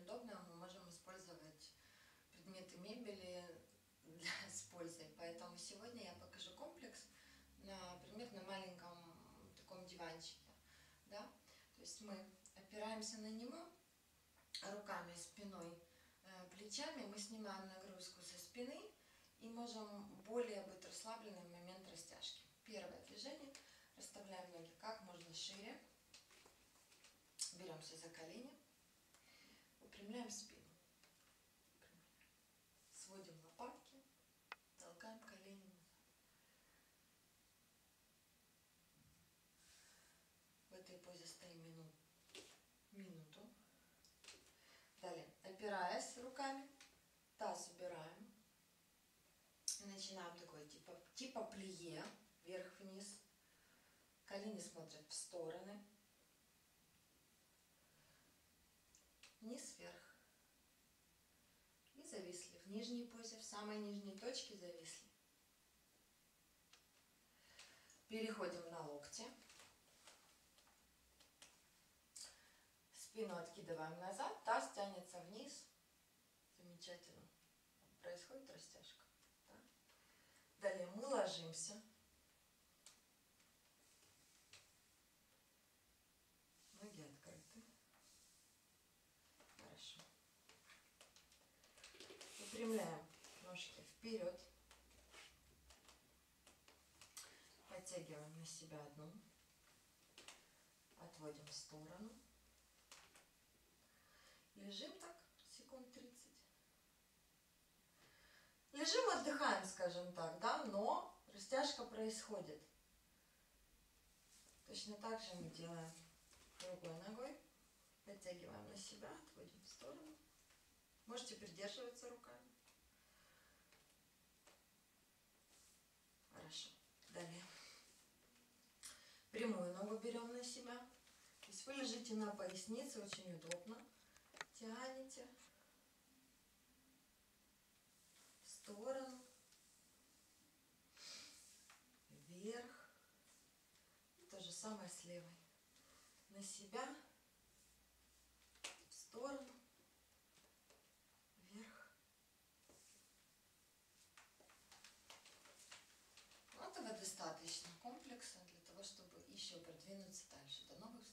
удобно, мы можем использовать предметы мебели с пользой. Поэтому сегодня я покажу комплекс, например, на маленьком таком диванчике. Да? То есть мы опираемся на него руками, спиной, плечами, мы снимаем нагрузку со спины и можем более быть расслаблены в момент растяжки. Первое движение. Расставляем ноги как можно шире. Беремся за колени. Выпрямляем спину. Сводим лопатки. Толкаем колени назад. В этой позе стоим минуту. Далее, опираясь руками, таз убираем. Начинаем такой типа плие, вверх-вниз. Колени смотрят в стороны. Вниз-вверх. И зависли. В нижней позе, в самой нижней точке зависли. Переходим на локти. Спину откидываем назад, таз тянется вниз. Замечательно. Происходит растяжка. Да? Далее мы ложимся. Ноги открыты. Хорошо. Выпрямляем ножки вперед. Подтягиваем на себя одну. Отводим в сторону. Лежим так секунд 30. Лежим, отдыхаем, скажем так, да, но растяжка происходит. Точно так же мы делаем другой ногой. Подтягиваем на себя, отводим в сторону. Можете придерживаться руками. Хорошо. Далее. Прямую ногу берем на себя. То есть вы лежите на пояснице, очень удобно. Тянете в сторону, вверх. И то же самое с левой. На себя, в сторону, вверх. Этого достаточно комплекса для того, чтобы еще продвинуться дальше. До новых встреч!